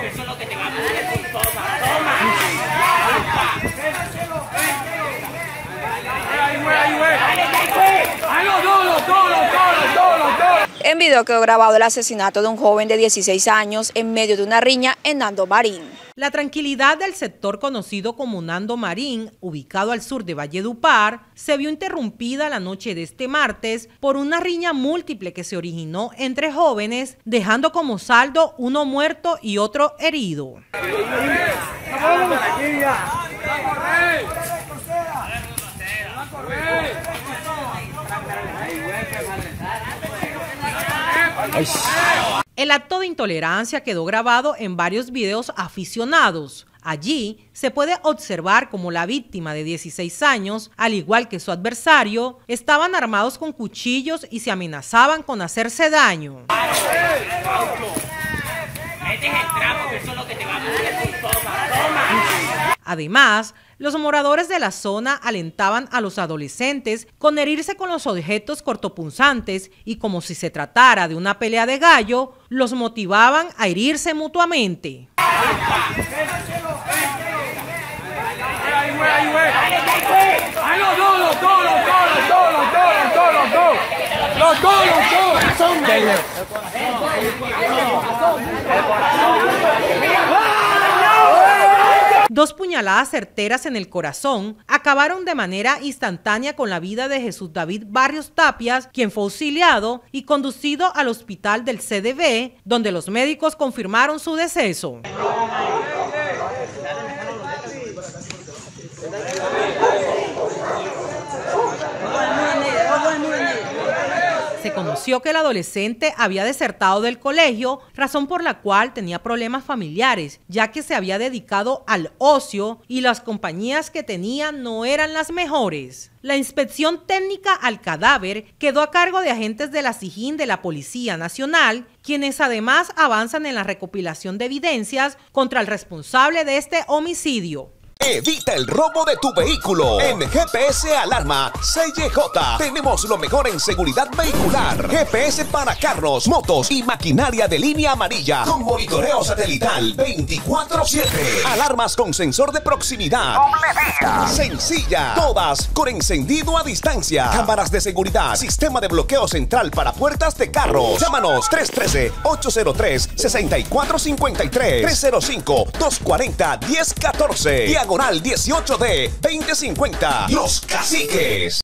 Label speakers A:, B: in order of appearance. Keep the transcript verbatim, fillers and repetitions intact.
A: eso es lo que te va a poner. Toma, toma.
B: En video quedó grabado el asesinato de un joven de dieciséis años en medio de una riña en Nando Marín.
C: La tranquilidad del sector conocido como Nando Marín, ubicado al sur de Valledupar, se vio interrumpida la noche de este martes por una riña múltiple que se originó entre jóvenes, dejando como saldo uno muerto y otro herido. El acto de intolerancia quedó grabado en varios videos aficionados. Allí se puede observar cómo la víctima de dieciséis años, al igual que su adversario, estaban armados con cuchillos y se amenazaban con hacerse daño. Además, los moradores de la zona alentaban a los adolescentes con herirse con los objetos cortopunzantes y, como si se tratara de una pelea de gallo, los motivaban a herirse mutuamente. Dos puñaladas certeras en el corazón acabaron de manera instantánea con la vida de Jesús David Barrios Tapias, quien fue auxiliado y conducido al hospital del C D B, donde los médicos confirmaron su deceso. Se conoció que el adolescente había desertado del colegio, razón por la cual tenía problemas familiares, ya que se había dedicado al ocio y las compañías que tenía no eran las mejores. La inspección técnica al cadáver quedó a cargo de agentes de la SIJIN de la Policía Nacional, quienes además avanzan en la recopilación de evidencias contra el responsable de este homicidio.
D: Evita el robo de tu vehículo. En G P S Alarma C Y J tenemos lo mejor en seguridad vehicular. G P S para carros, motos y maquinaria de línea amarilla con monitoreo satelital veinticuatro siete. Alarmas con sensor de proximidad. Doble vía. Sencilla. Todas con encendido a distancia. Cámaras de seguridad. Sistema de bloqueo central para puertas de carros. Llámanos tres uno tres, ocho cero tres, seis cuatro cinco tres, tres cero cinco, dos cuatro cero, uno cero uno cuatro. Diagonal dieciocho D veinte cincuenta. Los Caciques.